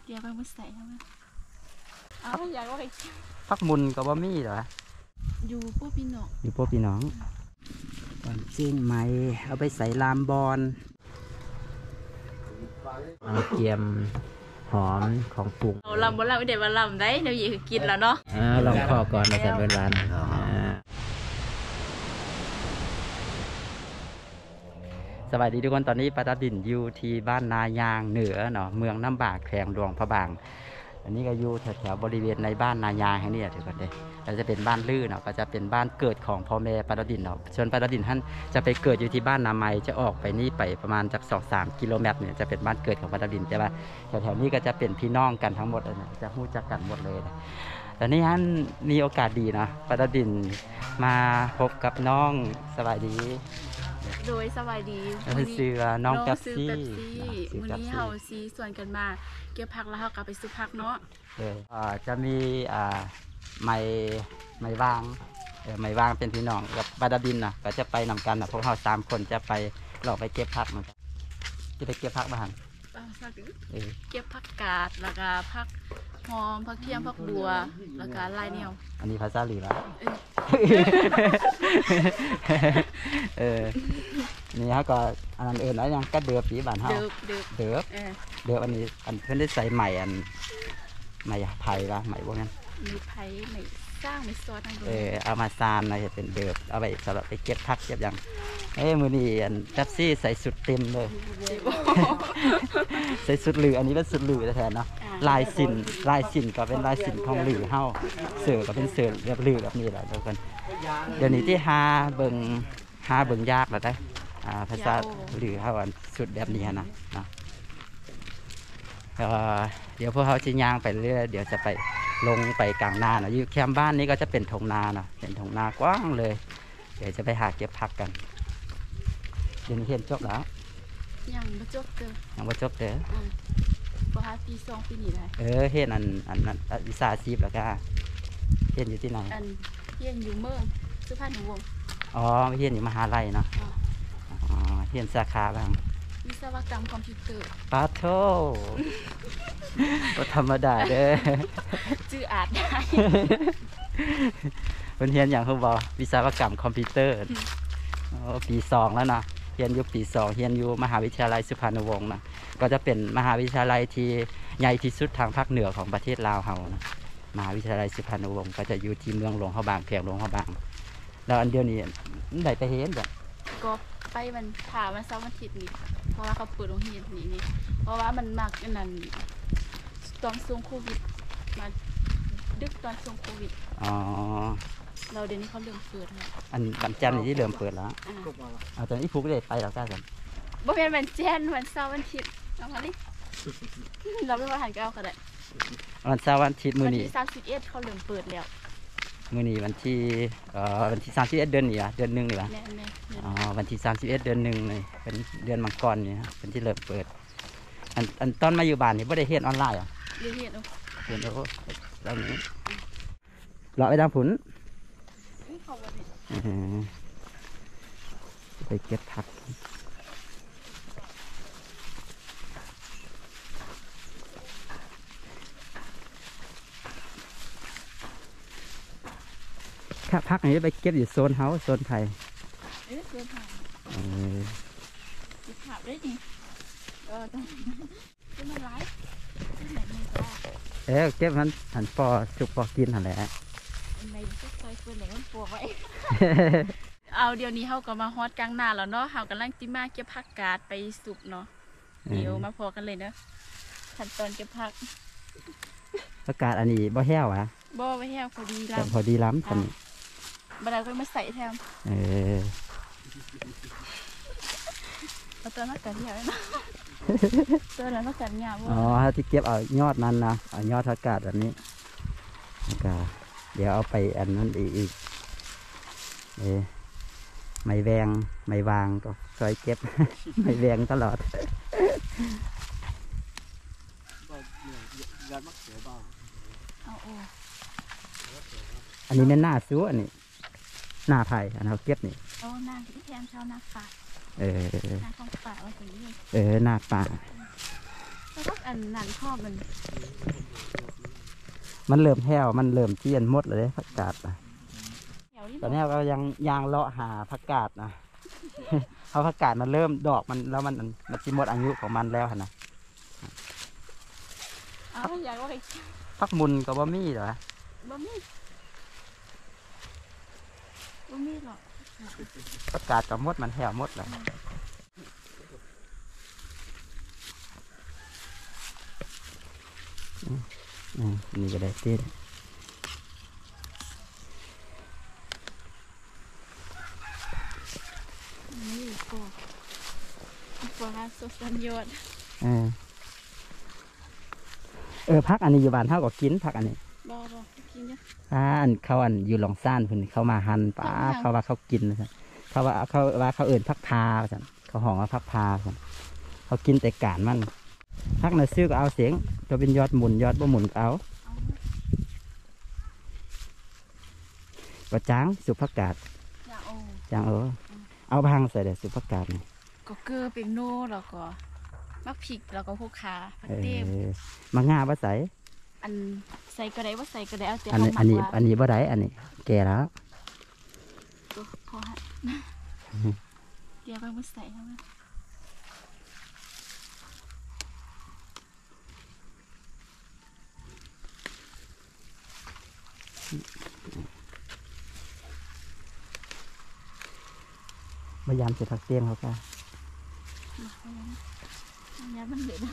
เดี๋ยวไปมุดใส่ทำไมเอาอยากว่าไปพักมุนกับว่ามีเหรออยู่พวกพี่น้องอยู่พวกพี่น้องก่อนจิ้งไหมเอาไปใส่ลามบอลเกียมหอมของปรุงเราลำบ่ลำเดี๋ยวมาลำได้เดี๋ยวยี่คือกินแล้วเนาะลองข้อก่อนมาจากเวลาสวัสดีทุกคนตอนนี้ปาตาดินอยู่ที่บ้านนายางเหนือเนาะเมืองน้ำบากแขวงหลวงพระบางอันนี้ก็อยู่แถวบริเวณในบ้านนายางแห่งนี้ถือกันเลยเราจะเป็นบ้านลื่นเนาะก็จะเป็นบ้านเกิดของพ่อแม่ปาตาดินเนาะส่วนปาตาดินท่านจะไปเกิดอยู่ที่บ้านนาไมจะออกไปนี่ไปประมาณจาก2-3 กิโลเมตรเนี่ยจะเป็นบ้านเกิดของปาตาดินใช่ไหมแถวๆนี้ก็จะเป็นพี่น้องกันทั้งหมดเลยนะจะรู้จักกันหมดเลยนะแต่นี่ท่านมีโอกาสดีนะปาตาดินมาพบกับน้องสวัสดีโดยสวัสดีซื้อน้องแป๊บซี่วันนี้เฮาซีส่วนกันมาเก็บผักแล้วเฮากลับไปซื้อผักเนาะจะมีไม้วางไม้วางเป็นพี่น้องกับบาดาบินนะก็จะไปนำกันนะพวกเรา3 คนจะไปหลอกไปเก็บผักมันจะไปเก็บผักบ้านเก็บผักกาดแล้วก็ผักหอมผักเทียมผักบัวแล้วก็ลายแนวอันนี้ภาษาหลีละนี่ฮะก็อันนั้นอะไรยังก็เดือบปีบ้านเฮาเดือบอันนี้อันเพิ่นได้ใส่ใหม่อันใหม่ไผ่ละใหม่พวกนั้นมีไผ่ใหม่สร้างไม่ซอสนั่นเอามาซานอะไรเป็นเดือบเอาไปสำหรับไปเก็บผักเก็บอย่างมือนี่อันแท็บซี่ใส่สุดเต็มเลยใส่สุดหลืออันนี้เป็นสุดหลือแทนเนาะลายสินก็เป็นลายสินของหลือเฮาเสือก็เป็นเสือแบบหลือแบบนี้แหละทุกคนเดี๋ยวนี้ที่หาเบิ่งยากแล้วได้ภาษาหลือเฮาอันสุดแบบนี้นะเดี๋ยวพวกเขาจะย่างไปเรื่อยเดี๋ยวจะไปลงไปกลางนาอยู่แคมป์บ้านนี้ก็จะเป็นทงนาเนาะเป็นทงนากว้างเลยเดี๋ยวจะไปหาเก็บผักกันเดี๋ยวนี้เห็นจบแล้วยังไม่จบเด้อยังไม่จบเด้อพอหาปี2ปีนี้ได้เห็นอันวิชาชีพแล้วก็เห็นอยู่ที่ไหนเห็นอยู่เมืองสุพรรณวงศ์เห็นอยู่มหาลัยเนาะเห็นสาขาบ้างวิศวกรรมคอมพิวเตอร์ปาโทก็ธรรมดาเด้อชื่ออาจได้เป็นเรียนอย่างเขาบอกวิศวกรรมคอมพิวเตอร์ปี2แล้วนะเรียนอยู่ปี2เรียนอยู่มหาวิทยาลัยสุพรรณวงศ์นะก็จะเป็นมหาวิทยาลัยที่ใหญ่ที่สุดทางภาคเหนือของประเทศลาวเฮานะมหาวิทยาลัยสุพรรณวงศ์ก็จะอยู่ที่เมืองหลวงพระบางแขวงหลวงพระบางแล้วอันเดียวนี้ได้ไปเห็นจ้ะก็ไปมันผ่ามันเสาร์อาทิตย์นี่เพราะว่าเขาเปิดโรงเรียนนี่เพราะว่ามันมักนั่นตอนช่วงโควิดมาดึกตอนช่วงโควิดเราเดี๋ยวนี้เขาเริ่มเปิดแล้ววันจันทร์นี่ที่เริ่มเปิดแล้วตอนนี้พุกได้ไปแล้วกันบ่เป็นวันจันทร์วันเสาร์วันอาทิตย์เอามาดิเราไม่มาหันก้าวกันเลยวันเสาร์วันอาทิตย์มื้อนี้วันที่31เขาเริ่มเปิดแล้วมื้อนี้วันที่31เดือนนี้เดือน1นี่วะวันที่31เดือน1นี่เป็นเดือนมังกรนี่เป็นที่เริ่มเปิดอันตอนมาอยู่บ้านนี่บ่ได้เฮ็ดออนไลน์เฮ็ดแล้วนี้เลาะไปทางผุนไปเก็บผักถ้าพักไหนไปเก็บอยู่โซนเฮาโซนไทยโซนไทยผักได้ดิต้องมันร้ายเก็บมันหันปอสุกปอกินหันแหละในก็ใส่เฟืนไหนมันปวกไว้เอาเดี๋ยวนี้เขาก็มาฮอดกลางนาแล้วเนาะเขากำลังจิมาเก็บผักกาดไปสุกเนาะเดี๋ยวมาพอกันเลยเนาะขั้นตอนเก็บผักผักกาดอันนี้บ่แห้วะบ่แห้วพอดีล้ำทันบัดนี้ก็มาใส่แทนเอาตัวนักการเหี่ยวนะตัวนั้นนักการเหี่ยวที่เก็บเอายอดมันนะเอายอดผักกาดแบบนี้ก็เดี๋ยวเอาไปอันนั้นอีกไม่แวงไม่วางก็ซอยเก็บไม่แวงตลอดอันนี้เป็นหน้าซูอันนี้หน้าไผ่อันเขาเก็บนี่หน้าที่แทนชาวนาป่าหน้าของป่าว่าอย่างนี้หน้าป่าแล้วก็อันนั้นชอบมันมันเริ่มแห้วมันเริ่มเจียนหมดเลยผักกาดนะเดี๋ยวนี้ตอนนี้เรายังยางเลาะหาผักกาดนะ เพราะผักกาดมันเริ่มดอกมันแล้วมันจะหมดอายุของมันแล้วนะเอาอยากว่าไอ้ผักมุนกับบ่มีเหรอบ่มีหรอกผักกาดกับมดมันแห้วหมดแล้วนี่ก็ได้เต้นนี่ก็ปลาสดสัญญดพักอันนี้อยู่บ้านเท่ากับกินพักอันนี้บ่กินเยอะอันเขาอันอยู่หลองซ่านพุ่นเขามาหั่นป้าเขาว่าเขากินนะเขาว่าเขาเอิ่นพักพาสันเขาห้องว่าพักพาสันเขากินแต่กานมันพักน่ะซื้อก็เอาเสียงตัวเป็นยอดหมุนยอดบ่หมุนก็เอาบ่จ้างสุผักกาดอย่าโอ้จ้างเอาพังใส่เดี๋ยวสุผักกาดนี่ก็เกลือเป็นโน่แล้วก็มักพริกแล้วก็พวกขาผักเต้มมางาบ่ใส่อันใส่ก็ได้ว่าใส่ก็ได้เอาแต่อันนี้เขาอันนี้ว่าอันนี้บ่ได้อันนี้ แก่แล้วพอฮะเดี๋ยวไปมาใส่เข้ามาพยายามเสียผักเตี้ยมเขาก็อันนี้มันเหลือนะ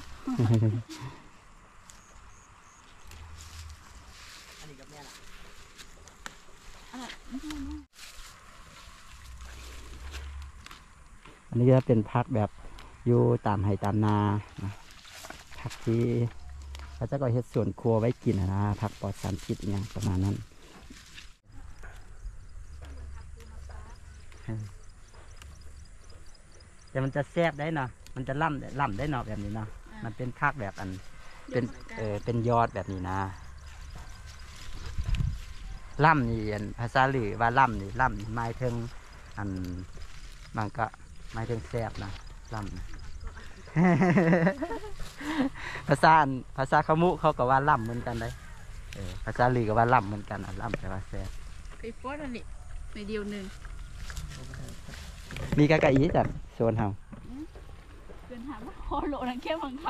อันนี้กับแม่ล่ะ อันนี้ก็เป็นพักแบบอยู่ตามไห่ตามนานะพักที่เขาจะก็เฮ็ดสวนครัวไว้กินนะพักปลอดสารพิษอย่างประมาณนั้นแต่มันจะแซ่บได้เนาะมันจะล่ำได้เนาะแบบนี้เนาะมันเป็นพักแบบอันเป็นยอดแบบนี้นะล่ำนี่อันภาษาหรือว่าล่ำนี่หมายถึงอันมันก็หมายถึงแซ่บนะล่ำ ภาษาขมุเขาก็ว่าล่ำเหมือนกันเลยภาษาลือก็ว่าล่ำเหมือนกันล่ำแต่ว่าแซ่บไปโพสอันนี้ในเดียวหนึ่งมีกะกะอีจัดโซนเฮาเกินหาว่าพอโหลนังแค่ของเขา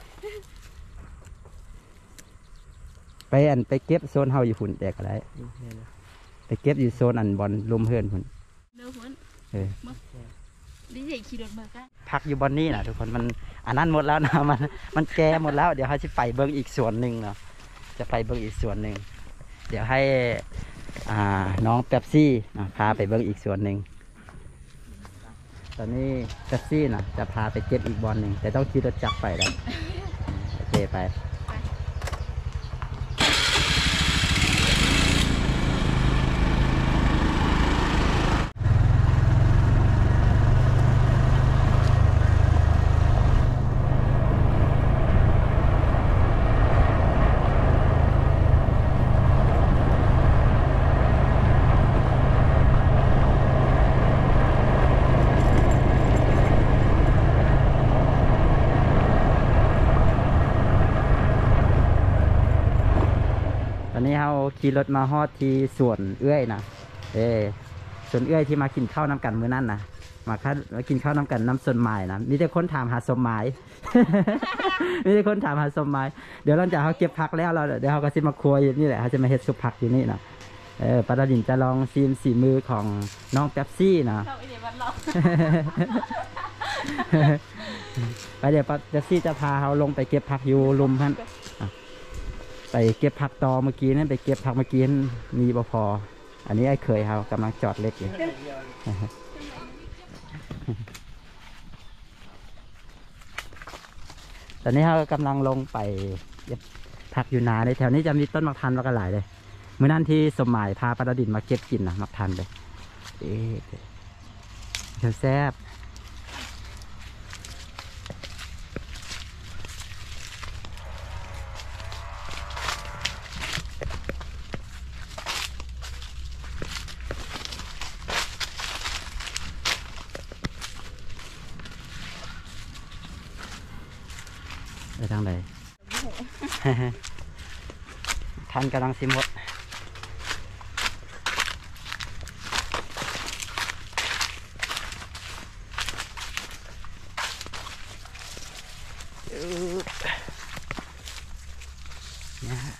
ไปเก็บโซนเฮาอยู่หุ่นแต่ก็ได้ไปเก็บอยู่โซนอันบอลลุมเฮือนหุ่นเนื้อหุ้น ดิเจขี่รถมาก็พักอยู่บอนนี่นะทุกคนมันอันนั้นหมดแล้วนะ มันแก่หมดแล้วเดี๋ยวเขาจะไปเบิ้งอีกส่วนหนึ่งเนาะจะไปเบิ้งอีกส่วนหนึ่งเดี๋ยวให้น้องเป๊ปซี่พาไปเบิ้งอีกส่วนหนึ่งตอนนี้เป๊ปซี่นะจะพาไปเก็บอีกบอลหนึ่งแต่ต้องขี่รถจักรไปแล้วโอเคไปตอนนี้เราขี่รถมาฮอดที่สวนเอื้อยนะสวนเอื้อยที่มากินข้าวน้ำกันมื้อนั้นนะมากินข้าวน้ำกันน้ำสนไม้นะมีแต่คนถามหาสมไม้ มีแต่คนถามหาสมไม้เดี๋ยวหลังจากเขาเก็บผักแล้วเดี๋ยวเขาก็จะมาครัวอยู่นี่แหละเขาจะมาเฮ็ดซุปผักอยู่นี่นะปาดาดินจะลองซีมสีมือของน้องเป๊ปซี่นะเราไอเดียวันเราไปเดี๋ยวเป๊ปซี่จะพาเขาลงไปเก็บผักอยู่ลุมท่านไปเก็บผักตอเมื่อกี้นั่นไปเก็บผักเมื่อกี้มีบ่พออันนี้ไอ้เคยเขากำลังจอดเล็กอยู่ ตอนนี้เขากำลังลงไปเก็บผักอยู่นาในแถวนี้จะมีต้นมะทันแล้วก็หลายเลยเมื่อนั้นที่สมหมายพาปลาดินมาเก็บกินนะมะทันเลยแซ่บทางใด ท่านกำลังสิหมดนะฮะ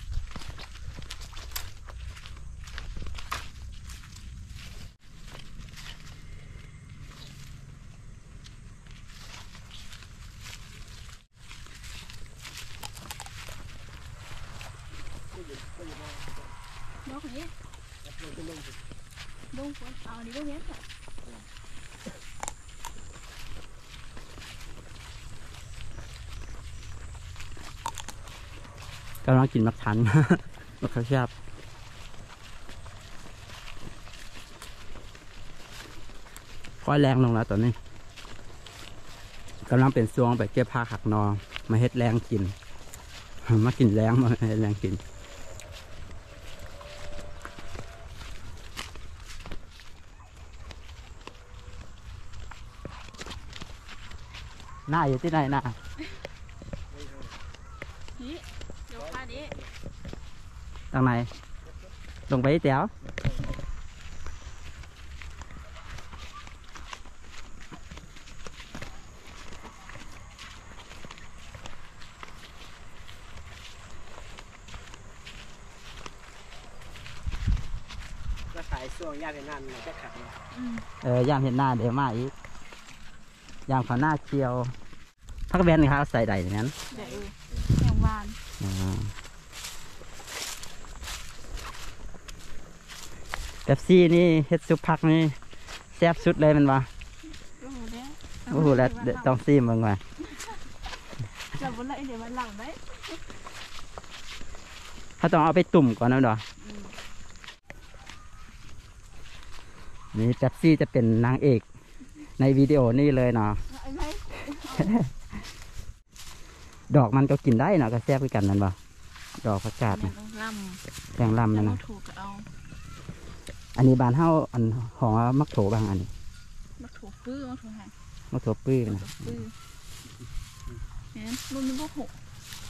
ยกนี้ลงฝนเอาอันนี้ลงเนี้ยกำลังกินมักทัน มักข้าวชาบค่อยแรงลงแล้วตอนนี้กำลังเป็นช่วงไปเก็บผ้าหักนอมาเฮ็ดแรงกิน มากินแรงมาเฮ็ดแรงกินหน้าอยู่ที่ไหนหน้านี่ยกขานี้ตรงไหนลงไปแจ๋วก็ขายช่วงยากในนั้นมันจะขัดย่ามเห็นหน้าเดี๋ยวมาอีกย่ามเขาหน้าเคียวพักแวนนี่ครับใส่ใดอย่างนั้นเดี๋ยวแข่งวานเป๊ปซี่นี่เฮ็ดซุปผักนี่แซ่บสุดเลยมันวะโอ้โหเนี่ยโอ้โหแล้วต้องซีมมึงว่ะเราบนไรเดี๋ยวมันหลังได้ถ้าต้องเอาไปตุ่มก่อนนะดอกนี่เป๊ปซี่จะเป็นนางเอกในวิดีโอนี่เลยเนาะไอ้ไหมดอกมันก็กินได้เนาะก็แซ่บคือกันนั่นบ่ดอกผักกาดเนี่นะยต้องล่แตงลำำนั่นแล้วนะถูกเอาอันนี้บานเฮาอันหอมักโถบางอันนี้มาถูกปื้อมาถูกหางมักโถปื้อนะปื้อเนี่ยรุ่นนี้พวกหก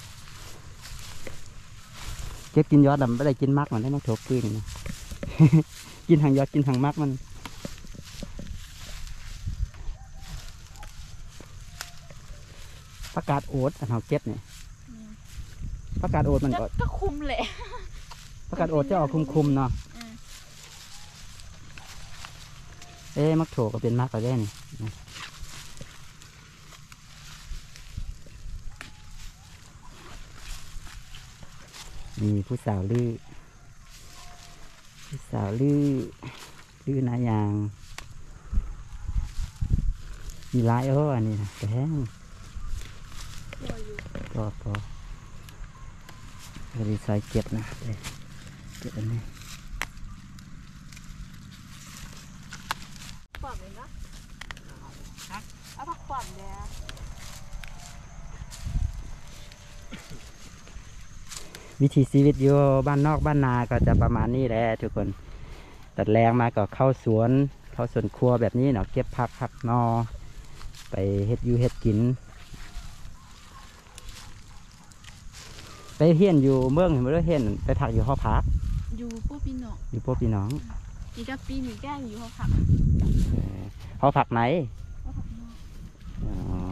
เก็บกินยอดดำไม่ได้กินมักมันได้มักโถปื้อนี่นะ กินทางยอดกินทางมักมันผักกาดโอ๊ตอันเราเก็บเนี่ยผักกาดโอ๊ตมันก็ก็คุมแหละผักกาดโอ๊ตจะออกคุมๆเนาะมักโถก็เป็นมักก็ได้นี่นี่ผู้สาวลือนายางมีหลายอันนี้นะแต่แห้งก็รีไซเก็บนะเก็บอันนี้ขวบเลยนะเอาผักขวบเลยวิถีชีวิตอยู่บ้านนอกบ้านนาก็จะประมาณนี้แหละทุกคนตัดแรงมาก็เข้าสวนครัวแบบนี้เนาะเก็บผักนอไปเฮ็ดอยู่เฮ็ดกินไปเฮียนอยู่เมืองเห็นบ่ได้เฮียนไปผักอยู่หอพักอยู่พวกพี่น้องอยู่พวกพี่น้องนี่ก็ปีนี้แก้อยู่เขาผักหอพักไหนเขาผักนอกอ๋อ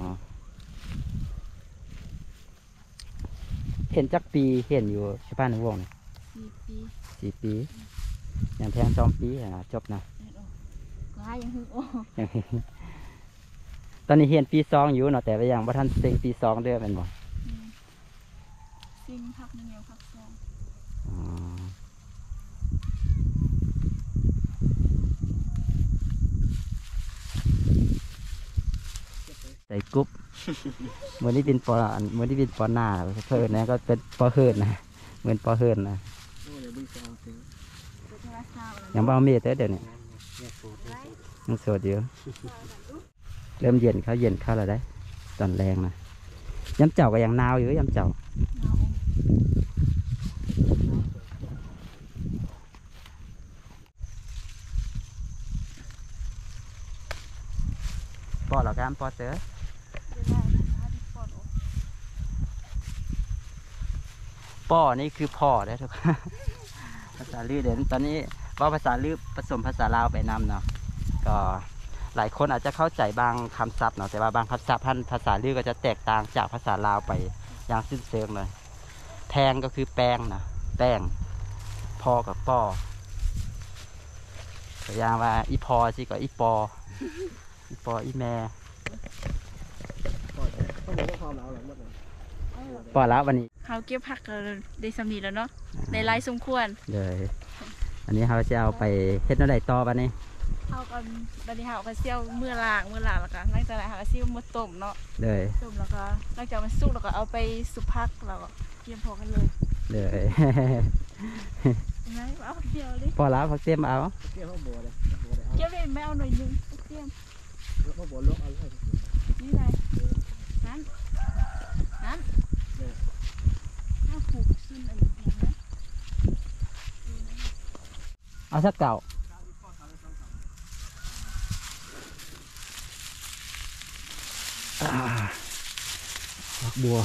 เห็นจักปีเห็นอยู่ที่บ้านในวงนี่ 4 ปี 4 ปีอย่างแพง2 ปีจบนะก็ให้ยังหึงโอ้ตอนนี้เรียนปี2อยู่เนาะแต่ว่ายังบ่ทันเต็งปี2เด้อแม่นบ่ซิงผักยังไงผักซองอ๋อใส่กรุ๊ป มื้อนี้เป็นปอมื้อนี้เป็นปอหน้าเพิ่นนะก็เป็นปอเฮิรนนะเหมือนปอเฮิรนนะโอ้เดี๋ยวบึ้งจะเอาซื้อเป็นราคาอะไรยังบ่เอาเมียเด้อเดี๋ยวนี้เนี่ยสูตรยังโสดอยู่เริ่มเย็นเข้าแล้วได้ตอนแรงนะย้ำเจ้าก็ยังหนาวอยู่ย้ำเจ้าปอหรอครับปอเต๋อป้อนี่คือพ่อได้ทุกคน ภาษาลือเดี๋ยวตอนนี้ว่าภาษาลือผสมภาษาลาวไปนำเนาะก็หลายคนอาจจะเข้าใจบางคำศัพท์เนาะแต่ว่าบางคำศัพท์ภาษาลือก็จะแตกต่างจากภาษาลาวไปอย่างสิ้นเชิงเลยแทงก็คือแป้งนะแป้งพ่อกับป้อตัวอย่างว่าอีพอสิก็อีปออีปออีแม่ต้องบอกว่าความหนาวหลังหมดเลยปอแล้ววันนี้เขาเก็บผักก็ได้สำนีแล้วเนาะในไร่สมควรเลยอันนี้เขาจะเอาไปเฮ็ดอะไรต่อวันนี้เอากันบัดนี้เขาเอาไปเซี่ยวเมื่อล้างแล้วก็หลังจากนั้นเขาก็เซี่ยวมาต้มเนาะเลยต้มแล้วก็หลังจากมันสุกแล้วก็เอาไปสุพักแล้วก็เตรียมพอกันเลยเลยเห็นไหมเอาเดียวเลยพอแล้วพักเต็มเอาเกี่ยวเขาบัวเลยเก็บเลยไม่เอาหน่อยนึงเตรียมเขาบัวลวกเอาเลยนี่ไงนั้นถ้าผูกขึ้นอันนี้นะเอาสักเก่าดอกบัว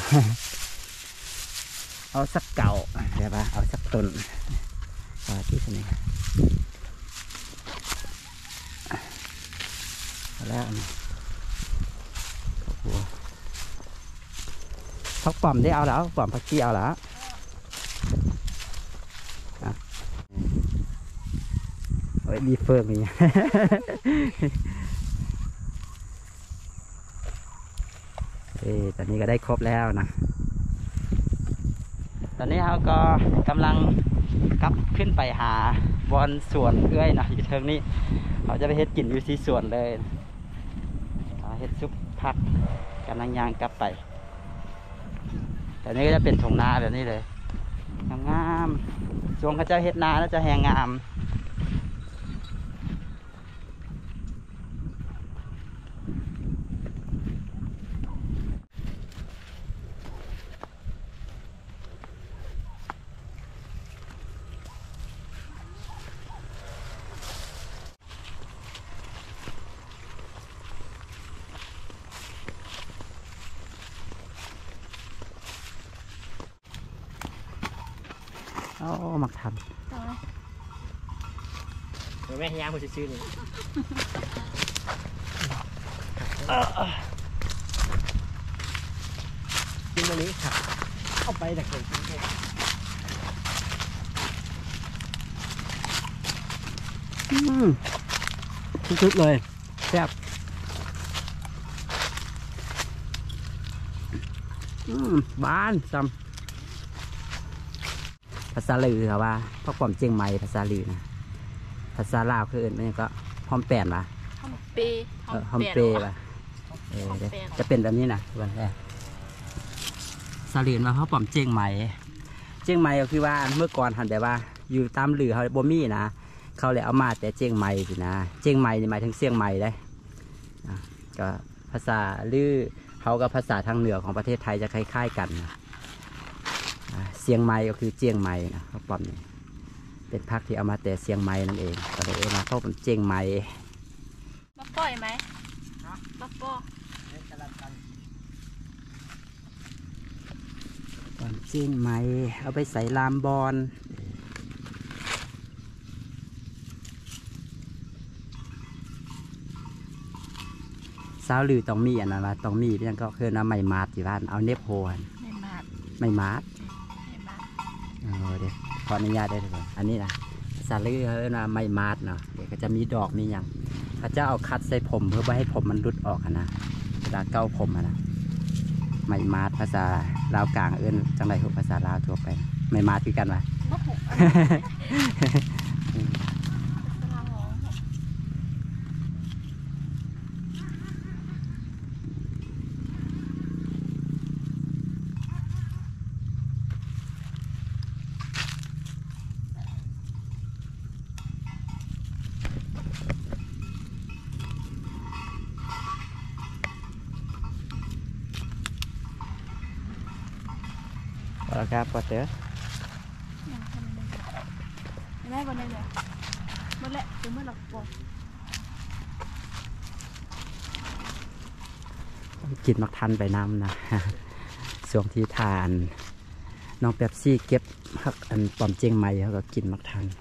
เอาสักเก่าเดี๋ยวปะเอาสักต้นที่สนี้เอาแล้วอันนี้ดอกบัวพักป่อมได้เอาแล้วป่อมพักกี้เอาแล้วโอ้ยมีเฟิร์มนี่ ตอนนี้ก็ได้ครบแล้วนะ ตอนนี้เราก็กำลังกลับขึ้นไปหาบอนสวนเอื้อยนะอยู่เทิงนี้เขาจะไปเฮ็ดกินอยู่ที่สวนเลยเฮ็ดซุปผักกำลังย่างกลับไป แต่นี้ก็จะเป็นทงนาแบบนี้เลยงามๆช่วงเขาจะเฮ็ดนาแล้วจะแหงงามโอ้มักทันต่อไหมเดี๋ยวแม่ย่างคนซื้อๆนี่กินวันนี้ค่ะเอาไปแต่เกิดกินแค่ทุกๆเลยแซ่บบ้านซ้ำภาษาลือครับว่าพวกผมเจียงใหม่ภาษาลือนะภาษาลาวคืออื่นมันก็หอมแป้นปะหอมเปย์หอมเปรปะจะเป็นแบบนี้นะวันแรกภาษาลือมาเขาผมเจียงใหม่เจียงใหม่ก็คือว่าเมื่อก่อนหันแบบว่าอยู่ตามลือเขาบ่มีนะเขาเลยเอามาแต่เจียงใหม่สินะเจียงใหม่นี่หมายถึงเชียงใหม่เลยก็ภาษาลือเขากับภาษาทางเหนือของประเทศไทยจะคล้ายๆกันนะเชียงใหม่ก็คือเจียงใหม่นะเขาปอมนี่เป็นภาคที่เอามาแต่เชียงใหม่นั่นเองก็เลยมาเข้าเป็นเจียงใหม่มาปล่อยไหมมาปล่อยก่อนเจียงใหม่เอาไปใส่ลามบอนสาวลือต้องมีอันนั้นว่าต้องมีเรื่องก็คือน้ำไม่มาดที่บ้านเอาเน็บโฮนไม่มาดไม่มาดไม่มาดเดี๋ยวขออนุญาตได้เลยอันนี้นะภาษาลือเขาเรียกว่าไม่มาดเนาะเดี๋ยวก็จะมีดอกมีอย่างเขาจะเอาคัดใส่ผมเพื่อไม่ให้ผมมันหลุดออกนะเวลาเก้าผมนะไม่มาดภาษาลาวกลางเอิ้นจังไรภาษาลาวทั่วไปไม่มาดคือกันวะมะหกสลาหอมพอแล้วครับพอเต๋อไม่ได้ก่อนได้เลยหมดแหละเดี๋ยวเมื่อหลักปอกกินมักทันไปน้ำนะ ช่วงที่ทานน้องแป๊บซี่เก็บผักอันปอมเจียงใหม่เขาก็กินมักทัน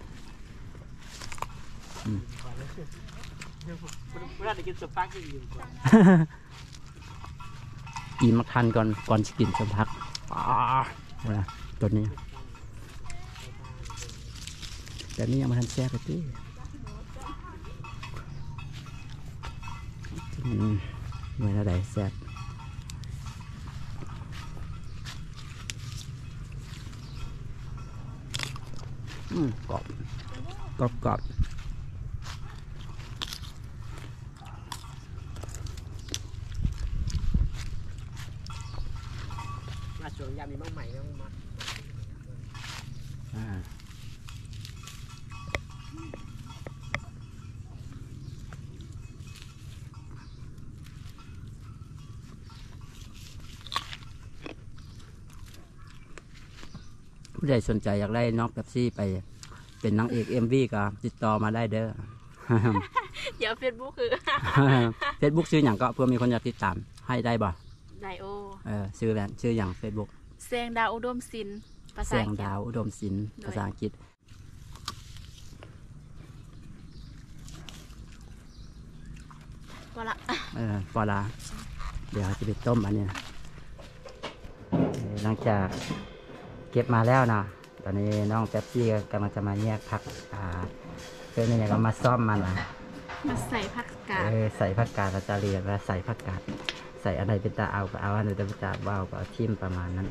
เราได้กินสปาเกตตี้อยู่ก่อนกินมักทันก่อนจะกินสมพักนะตัวนี้แต่นี่ยังมาทันแซ่บไปที่เมื่อไรแซ่บกรอบกรอบมาสวนยามมีมากใหม่แล้วมาผู้ใดสนใจอยากได้น้องเป๊ปซี่ไปเป็นนางเอกMVก็ติดต่อมาได้เด้อเดี๋ยวเฟซบุ๊กคือเฟซบุ๊กชื่ออย่างก็เพื่อมีคนอยากติดตามให้ได้บ่ไดโอชื่อแบบชื่ออย่างเฟซบุ๊กแสงดาวอุดมศิลป์ภาแสษาง อังกฤษดาวอุดมศิลป์ภาษาอังกฤษก็ละปอลาเดี๋ยวจะไปต้มอันนี้นะหลังจากเก็บมาแล้วนะตอนนี้น้องเป๊ปซี่กำลังจะมาแยกผักเพื่อนเนี่ยก็มาซ่อมมันนะมาใส่ผักกาดใส่ผักกาดเราจะเรียกว่าใส่ผักกาดใส่อะไรเป็นตาเอาก็เอาอันไหนเป็นตาเบาก็เอาทิมประมาณนั้น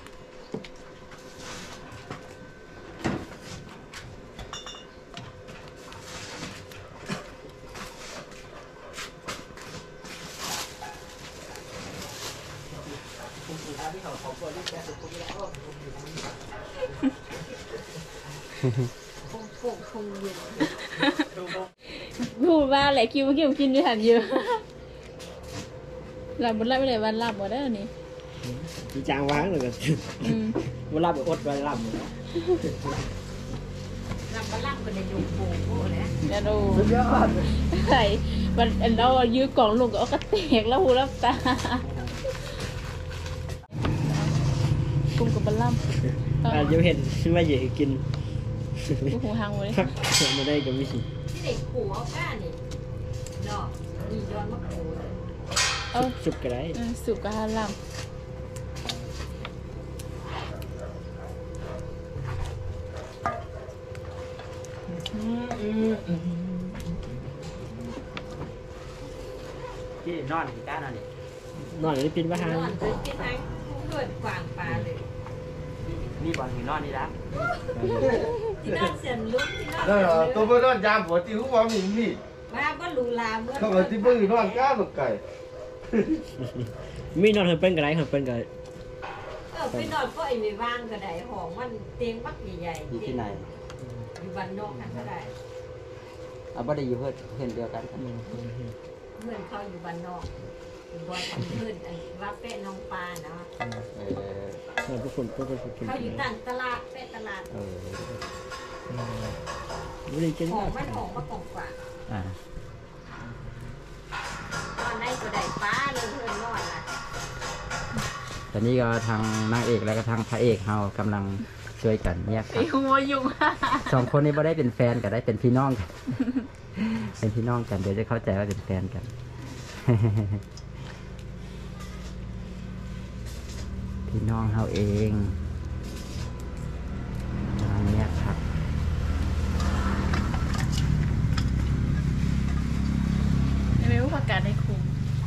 พูดว่าแหละคิวเมื่อกี้ผมกินด้วยหันเยอะหลับบนรับไม่ได้วันรับหมดได้อันนี้จีจางว้างเลยกันวันรับอดวันรับเดี๋ยวดูใส่มันเรายื้อกล่องลงก็เอากระเตกแล้วหูรับตากุ้งกับบะล่ำเดี๋ยวเห็นว่าใหญ่กินกูหูหังเลยมาได้ก็ไม่สิที่เด็กขู่เอาก้านี่เนาะมีย้อนมะกรูดสุกก็ได้สุกกับฮาลัมที่นอนก้านอนนี่นอนนี่เป็นว่าหางนอนเลยที่ทั้งเกิดกวางปลาเลยนี่บอลถึงนอนนี่ละที่นอนเสียนลุ้มที่นอนนั่นเสียนเหรอตัวลุ้มเพื่อนยามหัวตีหัวมีมีดว่าก็ลูลาเมื่อเข้ามาที่เพื่อนนอนก้าวตกไก่มีนอนเหินเป็นก็ได้เหินเป็นก็ไปนอนก็ไอ้ไม่ว่างก็ได้ห้องมันเตียงบักใหญ่ๆอยู่ที่ไหนอยู่บ้านนอกนั่นก็ได้เอาบ่ได้อยู่เพื่อนเดียวกันครับเพื่อนเขาอยู่บ้านนอกอยู่บ้านเพื่อนอันว่าเป๊ะน้องปลานะทุกคนก็เป็นกินเขาอยู่ต่างตลาดเป๊ะตลาดไม่ได้กินห้องมากมันห้องมากกว่าอ่าตอนได้ก็ได้ป้าเลยเพื่อนนอนล่ะตอนนี้ก็ทางนางเอกและก็ทางพระเอกเรากำลังช่วยกันแยกไอหัวยุงสองคนนี้ไม่ได้เป็นแฟนกันได้เป็นพี่น้องกัน เป็นพี่น้องกันเดี๋ยวจะเข้าใจว่าเป็นแฟนกัน พี่น้องเราเองกำลังแยกผักไม่รู้ประกาศในคุม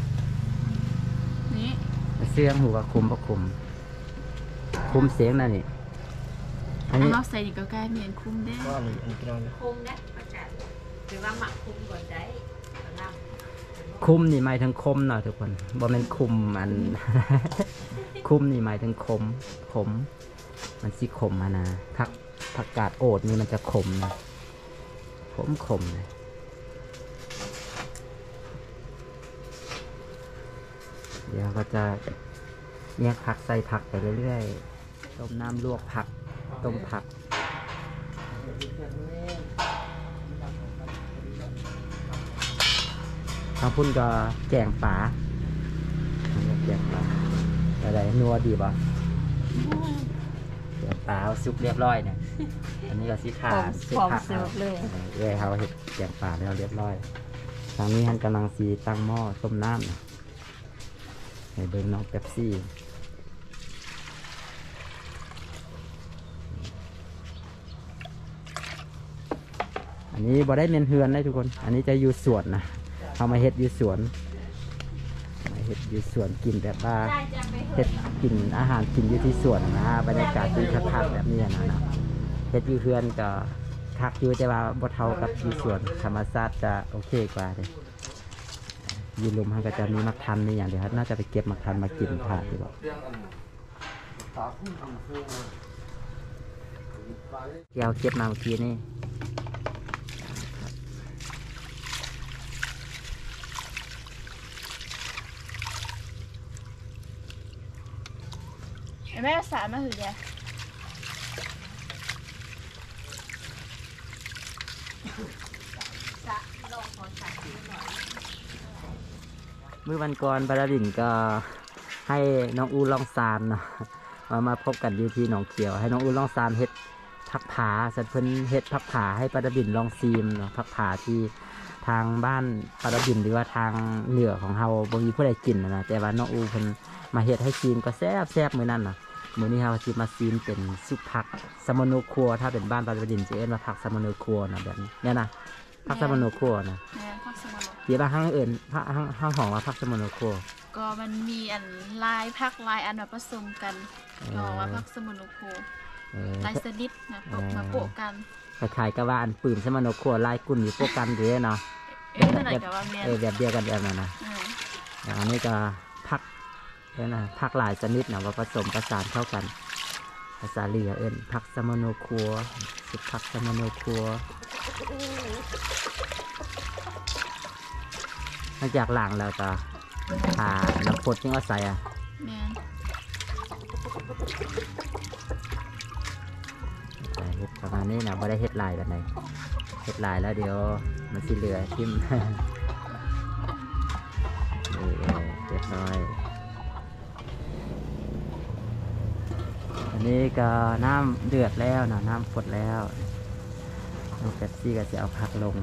นี่เสื้อหูกับคุมก็คุม คุมเสียงนั่นนี่อันนี้เอาใส่ดิก็ใกล้เมียนคุมได้ก็อันนี้นอนคุมนะประกาศหรือว่าหมักคุมก่อนได้ล่คุมนี่หมายถึงคมเนาะทุกคนบ่แม่นคุมอัน คุมนี่หมายถึงคมขม มันสิขมมานะผักกาดโอดนี่มันจะขมนะขมนะเดี๋ยวก็จะแยกผักใส่ผักไปเรื่อยๆต้มน้ำลวกผักต้มผักทางพุ่นก็แกงป่าแกงป่าอะไรนัวดีป่ะแกงปลาสุกเรียบร้อยเนี่ยอันนี้ก็สิขาพร้อมเสิร์ฟเลยด้วยเขาเห็ดแกงปลาแล้วเรียบร้อยทางนี้ท่านกำลังสีตั้งหม้อต้มน้ำนะให้เบิ่งน้องเป๊ปซี่อันนี้บ่ได้เมนเฮือนได้ทุกคน อันนี้จะอยู่สวนนะเอามาเห็ดอยู่สวนมาเห็ดอยู่สวนกินแบบว่าเห็ดกินอาหารกินอยู่ที่สวนนะบรรยากาศที่คักๆแบบนี้นะเห็ดอยู่เฮือนก็คักอยู่แต่ว่าบ่เท่ากับอยู่สวนธรรมชาติจะโอเคกว่าเลยยืนลมมันก็จะมีมักทันนี่อย่างเดียวครับน่าจะไปเก็บมักทันมากินผ่านดีกว่าเกี่ยวเก็บมาเมื่อกี้นี่แม่สารมาหือเดียวมื้อวันก่อนบาราบินก็ให้น้องอูลองซานเนาะมาพบกันอยู่ที่หนองเขียวให้น้องอูลองซานเฮ็ดผักผาสัตว์เพิ่นเฮ็ดผักผาให้บาราบินลองซีมเนาะผักผาที่ทางบ้านบาราบินหรือว่าทางเหนือของเฮาบ่มีผู้ใดกินนะแต่ว่าน้องอูเพิ่นมาเฮ็ดให้ซีมก็แซ่บๆมื้อนั้นน่ะมื้อนี้เฮาสิมาซีมเป็นซุปผักสมโนครัวถ้าเป็นบ้านบาราบินจะเอิ้นว่าผักสมโนครัวนะแบบนี้เนี่ยนะผักสมโนครัวนะแม่พักสมโนเดี๋ยวบางห้างอื่นห้างของว่าผักสมโนครัวก็มันมีอันลายพักลายอันแบบผสมกันก็ว่าพักสมโนโคลายสนิดนะพวกมาโปะกันคล้ายๆกับว่าอันปืนสมโนครัวลายกุ่นอยู่โปะกันด้วยเนาะนั่นแหละกับว่าแม่แบบเดียวกันแบบนั้นนะอันนี้ก็ผักเนี่ยนะผักหลายชนิดนะว่าผสมประสานเข้ากันภาษาเหนือเอิ้นผักสมโนครัวสุดผักสมโนครัวหลังจากล้างแล้วก็ผ่าน้ำพดที่ว่าใส่อ่ะแม่ใส่เห็ดประมาณนี้นะไม่ได้เห็ดลายแบบไหนเห็ดลายแล้วเดี๋ยวมันสิเหลือทิ่ม นี่เรียบร้อยอันนี้ก็น้ำเดือดแล้วนะน้ำฝดแล้วน้องเป๊ปซี่ก็จะเอาผักลง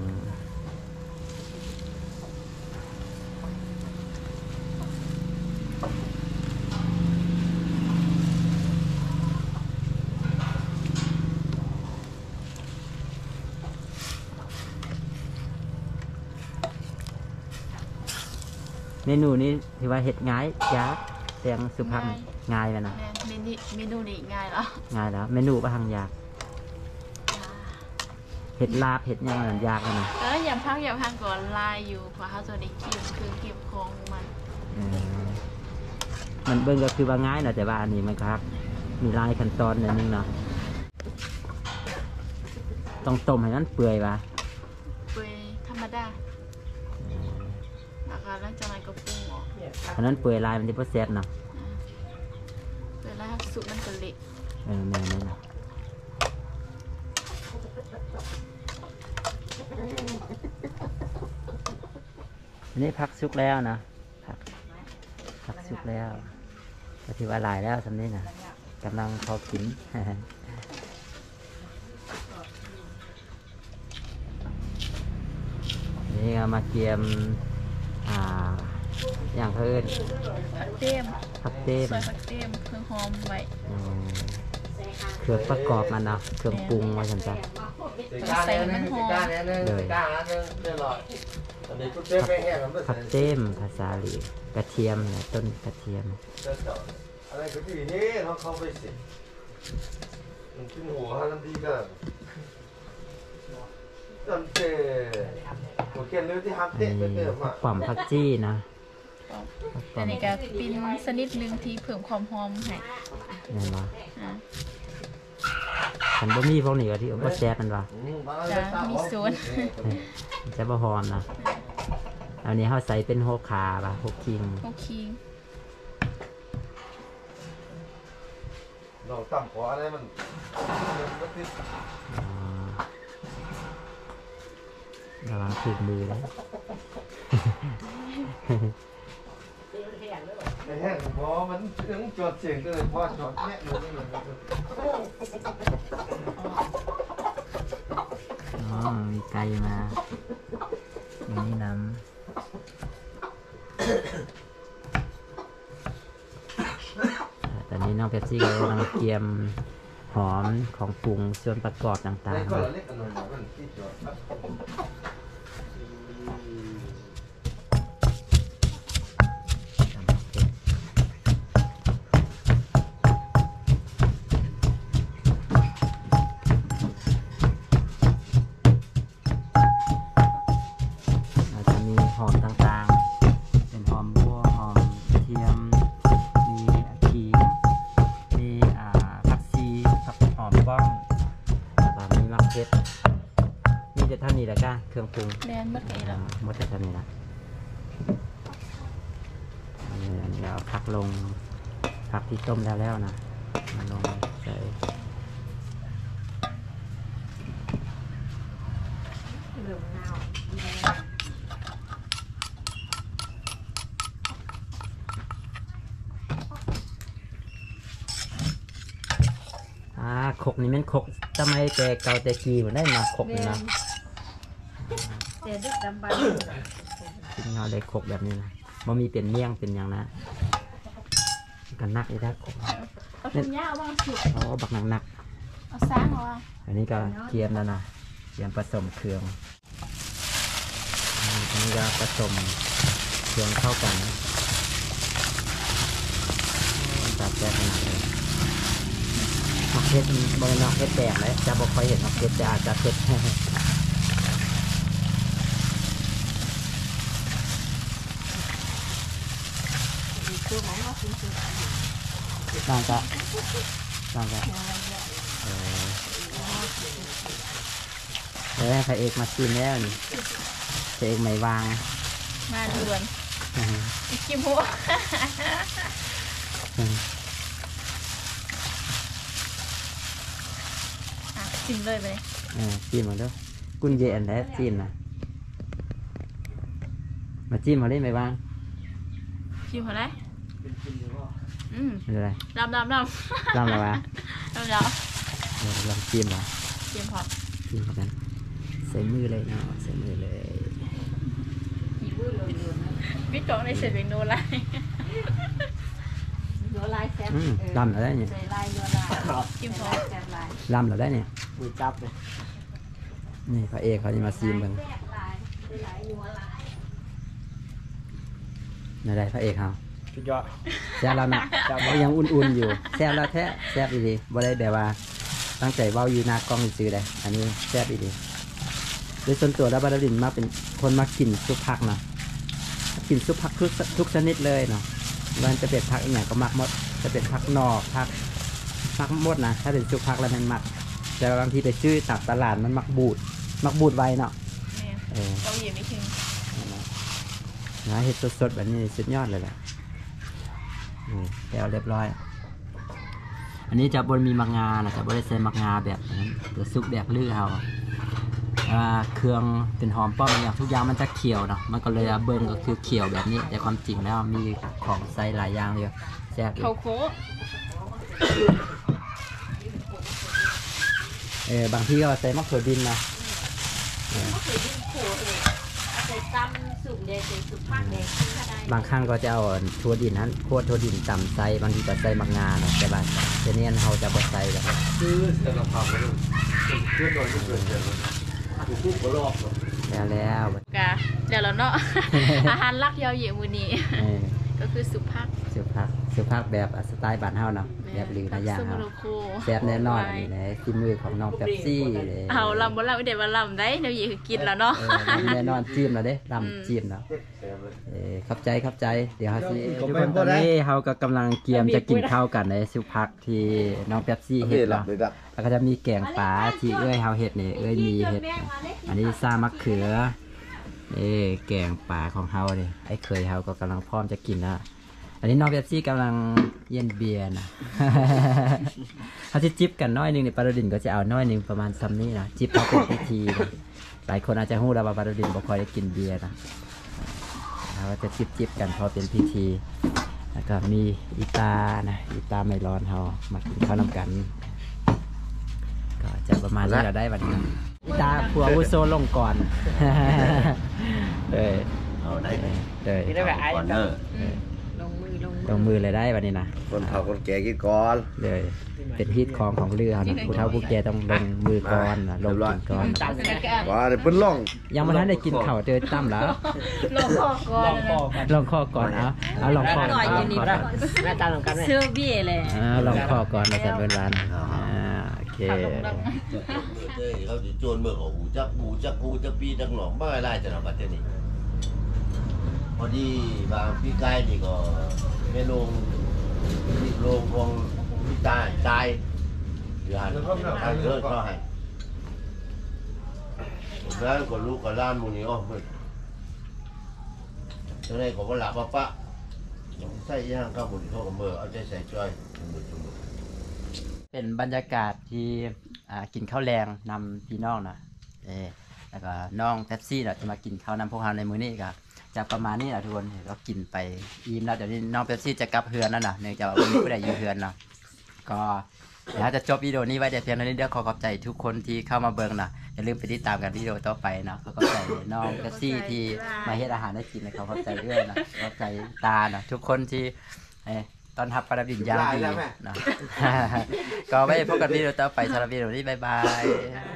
เมนูนี้ถือว่าเห็ดง่ายยากแตงสุพรรณง่ายไหมนะเมนูนี้ง่ายแล้วง่ายแล้วเมนูบางยากเห็ดลาบเห็ดยังไงยากเลยนะอย่างพักก่อนลายอยู่เพราะเขาจะได้เก็บคือเก็บของมันมันเบิ่งก็คือว่าง่ายนะแต่ว่าอันนี้มันครับมีลายขั้นตอนนิดนึงเนาะต้องต้มให้มันเปื่อยวะเปื่อยธรรมดานะคะแล้วจากนั้นก็ปรุงออกเพราะนั้นเปื่อยลายมันจะบ่แซ่บเนาะเปื่อยแล้วสุกมันก็เละแม่นี่นะอันนี้ผักสุกแล้วนะผักสุกแล้วก็ถือว่าหลายแล้วสำนี้นะกำลังพอกิน นี่ก็มาเกียมอย่างเพิ่นผักเต็มผักเต้มซอยผักเต็มเครื่องหอมไว้เครื่องประกอบมันเนาะเครื่องปรุงไว้สันจ้ะใส่มันหอมผักเต้มภาษาลีกระเทียมเนี่ยต้นกระเทียมอะไรก็ดีนี่เราเข้าไปสิมันขึ้นหัวทันทีก็จำเจหัวเขียนเรื่องที่ฮักเตะนี่เติมอ่ะผักผักจี้นะผักอันนี้ก็เป็นสนิดนึงที่เพิ่มความหอมให้นี่เนาะอ่าขันบะหมี่พวกนี้ก็ที่ว่าแซ่บมันวะจะมีส่วนแซ่บบ่ฮอนนะอันนี้เขาใส่เป็นโฮขาปะโฮคิงโอเคเราต่ำขออะไรมันติดระวังถูกมือเลยไอ้แห้งพอมันถึงจดเสียงก็เลยพอจดแม่เลยไก่มาอย่างนี้น้ำตอนนี้น้องเป๊ปซี่ก็กำลังเตรียมหอมของปรุงส่วนประกอบต่างๆนะหอมต่างๆเป็นหอมบัวหอมกระเทียมมีขิงมีผักชีผักหอมป้อมมีมะเขือมีแต่เท่านี้แหละก้าเครื่องปรุงแม่นหมดเลยแล้วหมดแต่เท่านี้ละอันนี้เอาผักลงผักที่ต้มแล้วนะมาลงใส่ขกนี่มันขกทำไมแต่เกาแต่กีมันได้มาขกนี่นะแต่ดึกดำบรรพ์กินเอาได้ขกแบบนี้นะบ่มีเป็นเมี่ยงเป็นอย่างนะกันนักอีกแล้วขกเอาถุงยาววางสุกอ๋อบักหนักเอาซ้างเอาวางอันนี้ก็เทียมแล้วนะเตรียมผสมเครื่องอันนี้ก็ผสมเครื่องเข้ากันจัดแซ่บขนาดเลยมักเผ็ดบริเวณมักเผ็ดแดงเลยจะบอกค่อยเห็นมักเผ็ดจะอาจจะเผ็ดต่างกันพระเอกมาชิมแล้วนี่พระเอกไม่วางมาด่วนอีกกี่โมงชิมเลยไปเลยจิ้มมาด้วยกุนเย็นแล้วจิ้มนะมาจิ้มมาได้ไหมบ้างชิมพอแล้วเป็นกินหรือว่าไม่เป็นไรดำลำแล้ววะ ลองจิ้มเหรอชิมพอจิ้มกันใส่มือเลยเนาะใส่มือเลยพี่โจ๊กในเสร็จเป็นโนไลนัวลายแซ่บลำเราได้เนี่ยใส่ลายนัวลายชิมพอแซ่บลายลำเราได้เนี่ยมือจับเลยนี่พระเอกเขาจะมาซีมกันแซ่บลายลายนัวลายในใดพระเอกเขาสุดยอดแซ่บแล้วนะยังอุ่นๆอยู่แซ่บแล้วแท้แซ่บดีๆบ่ได้แบบว่าตั้งใจเว้าอยู่หน้ากล้องซื้อเลยอันนี้แซ่บดีๆโดยส่วนตัวแล้วบาดาลินมาเป็นคนมากินซุปผักเนาะกินซุปผักทุกชนิดเลยเนาะมันจะเป็นผักอีกอย่างก็มักหมดจะเป็นผักนอกผักหมดนะถ้าเป็นซุปผักแล้วมันมักแต่บางทีไปซื้อตักตลาดมันมักบูดไวเนาะเนี่ยเราเหยียบไม่ถึงนะเห็ดสดๆแบบนี้สุดยอดเลยแหละแล้วเรียบร้อย อันนี้จะบนมีมักงานะจะบริเซนมักงาแบบนั้นจะซุปแบบลื้อเอาเครื่องเป็นหอมป้อมอย่างทุกอย่างมันจะเขียวเนาะมันก็เลยเบิ้งก็คือเขียวแบบนี้แต่ความจริงแล้วมีของใส่หลายอย่างเลยแซ่บเขาโค้บางที่ก็ใส่มะเขือดินนะก็คือยิ่งโขเลยเอาใส่ตำสุกเลยใส่สุกผักเลยถ้าได้บางครั้งก็จะเอาถั่วดินนั้นโคตรถั่วดินต่ำใส่บางทีก็ใส่มักงาเนาะแต่บางทีนี้เราจะบ่ใส่แบบซื้อแต่ละผักเลยเพื่อนนอนที่เกิดเดือนเลยถูกคู่ก็รอบหรอกแล้วกะเดี๋ยวเราเนาะ อาหารลักยาวเหยียบมือนี้ ก็คือสุภาพสุภาพแบบสไตล์บ้านเฮาเนาะแบบลือนะย่างสมุเฮานโคแซ่บแน่นอนอันนี้เลยฝีมือของน้องเป๊ปซี่เลยเอาลำบนลำเดี๋ยวมาลำได้เดี๋ยวเหยียบคือกินแล้วเนาะแน่นอนจิ้มแล้วเด้ลำจิ้มแล้วแซ่บเลยขับใจเดี๋ยวเฮาสิทุกคนตอนนี้เฮาก็กำลังเกียมจะกินข้าวกันในสุพักที่น้องเป๊ปซี่เฮ็ดหลับเนาะเลยดักแล้วก็จะมีแกงปลาที่เอ้ยเฮาเฮ็ดนี่เอ้ยมีเฮ็ดอันนี้ซ่ามะเขือแกงปลาของเฮานี่ไอ้เคยเฮาก็กำลังพร้อมจะกินแล้วอันนี้น้องเป๊ปซี่กำลังเย็นเบียร์นะ เขาจะจิบกันน้อยหนึงในปลาโดดินก็จะเอาน้อยหนึงประมาณซ้ำนี้นะจิบเขาเป็นพิธีนะหลายคนอาจจะฮู้แล้วว่าปลาโดดินบ่ค่อยได้กินเบียร์นะเขาก็จะจิบกันพอเป็นพิธีแล้วก็มีอีตานะอีตาไม่ร้อนเฮามากินข้าวนำกัน ก็จะประมาณนี้เราได้วันนี้มืตาผัวอุโซลงก่อน เลยเอาได้เลยนี่ได้แบบไอ้ก่อนเนอร์ลงมือเลยได้วันนี้นะคนเฒ่าคนแก่กินก่อนเลยเป็นฮิตของเรือนะผู้เฒ่าผู้แก่ต้องลงมือก่อนนะลงกินก่อนตันนะว่าเดี๋ยวเพิ่นล่องยังไม่ทันได้กินข้าวเจอตั้มแล้วลงพ่อก่อนลองข้อก่อนเอาลองข้อก่อนแม่ตาลงกันไหมเสื้อเบี้ยเลยลองข้อก่อนมาสั่นเพื่อนวันโอเคเขาจะโจรเมื่อเขาหูจักกูจักปีจักหนองบ้าอะไรจะทำแบบนี้พอดีบางพี่ไก่นี่ก็แม่ลงที่โรงของพี่ตายอยู่หันทางเดินเข้าให้แล้วก็ลูกกับล้านมูนี่อ๋อมึงจะได้ก็ว่าหลับปะใส่ย่างข้าวบุญเขาก็เมื่อเอาใจใส่จ้อยมือเป็นบรรยากาศที่กินข้าวแรงนำพี่น้องนะแล้วก็น้องแท็ซี่จะมากินข้าวนำพวกเราในมื้อนี้ก็จะประมาณนี้แหละทุกคนเรากินไปอิ่มแล้วเดี๋ยวนี้น้องแท็ซี่จะกลับเฮือนแล้วนะเนื่องจากว่าวันนี้ผู้ใดอยู่เฮือนเนาะก็เดี๋ยวจะจบวิดีโอนี้ไว้แต่เพียงเท่านี้เดี๋ยวขอขอบใจทุกคนที่เข้ามาเบิ่งนะอย่าลืมไปติดตามกันวิดีโอต่อไปนะขอขอบใจน้องแท็ซี่ที่มาเฮ็ดอาหารให้กินนะขอขอบใจด้วยนะขอบใจตานะทุกคนที่ตอนทับประดับดินยางดีนะ ก็ไว้พบกันวิดีโอต่อไปสำหรับวิดีโอนี้บ๊ายบาย